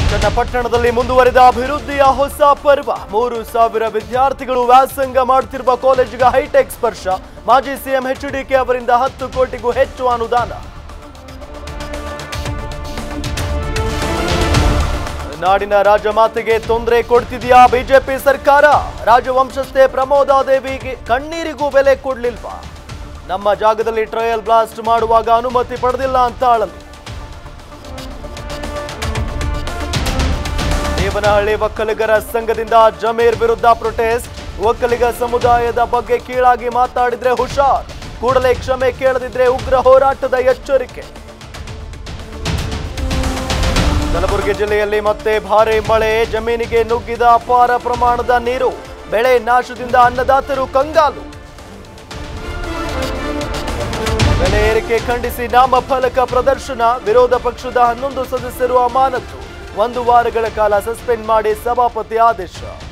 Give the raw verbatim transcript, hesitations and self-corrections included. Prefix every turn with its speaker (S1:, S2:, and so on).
S1: ಚನ್ನಪಟ್ಟಣದಲ್ಲಿ ಮುಂದುವರೆದ ಅಭಿವೃದ್ಧಿಯ ಹೊಸ ಪರ್ವ. ಮೂರು ಸಾವಿರ ವಿದ್ಯಾರ್ಥಿಗಳು ವ್ಯಾಸಂಗ ಮಾಡುತ್ತಿರುವ ಕಾಲೇಜಿಗೆ ಹೈಟೆಕ್ ಸ್ಪರ್ಶ. ಮಾಜಿ ಸಿಎಂ ಎಚ್ಡಿಕೆ ಅವರಿಂದ ಹತ್ತು ಕೋಟಿಗೂ ಹೆಚ್ಚು ಅನುದಾನ. ನಾಡಿನ ರಾಜಮಾತೆಗೆ ತೊಂದರೆ ಕೊಡ್ತಿದೆಯಾ ಬಿಜೆಪಿ ಸರ್ಕಾರ? ರಾಜವಂಶಸ್ಥೆ ಪ್ರಮೋದಾದೇವಿಗೆ ಕಣ್ಣೀರಿಗೂ ಬೆಲೆ ಕೊಡ್ಲಿಲ್ವಾ? ನಮ್ಮ ಜಾಗದಲ್ಲಿ ಟ್ರಯಲ್ ಬ್ಲಾಸ್ಟ್ ಮಾಡುವಾಗ ಅನುಮತಿ ಪಡೆದಿಲ್ಲ ಅಂತ ಆಳಲು. ದೇವನಹಳ್ಳಿ ಒಕ್ಕಲಿಗರ ಸಂಘದಿಂದ ಜಮೀರ್ ವಿರುದ್ಧ ಪ್ರೊಟೆಸ್ಟ್. ಒಕ್ಕಲಿಗ ಸಮುದಾಯದ ಬಗ್ಗೆ ಕೀಳಾಗಿ ಮಾತಾಡಿದ್ರೆ ಹುಷಾರ್, ಕೂಡಲೇ ಕ್ಷಮೆ ಕೇಳದಿದ್ರೆ ಉಗ್ರ ಹೋರಾಟದ ಎಚ್ಚರಿಕೆ. ಕಲಬುರಗಿ ಜಿಲ್ಲೆಯಲ್ಲಿ ಮತ್ತೆ ಭಾರೀ ಮಳೆ, ಜಮೀನಿಗೆ ನುಗ್ಗಿದ ಅಪಾರ ಪ್ರಮಾಣದ ನೀರು. ಬೆಳೆ ನಾಶದಿಂದ ಅನ್ನದಾತರು ಕಂಗಾಲು. ಬೆಲೆ ಏರಿಕೆ ಖಂಡಿಸಿ ನಾಮಫಲಕ ಪ್ರದರ್ಶನ. ವಿರೋಧ ಪಕ್ಷದ ಹನ್ನೊಂದು ಸದಸ್ಯರು ಅಮಾನತು. ಒಂದು ವಾರಗಳ ಕಾಲ ಸಸ್ಪೆಂಡ್ ಮಾಡಿ ಸಭಾಪತಿ ಆದೇಶ.